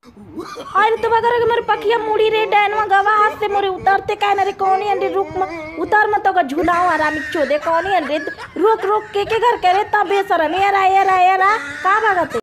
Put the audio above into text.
अरे तो अगर मेरे पकिया मुड़ी रे डैनवा गवा हाथ से मोरे उतरते काय ना रे कौनी अंडे रुक म उतर मत तो झुलाओ आरामी चोदे कौनी अंडे रोक रोक के घर करे ता बेसर ने यारा यारा यारा का भागते।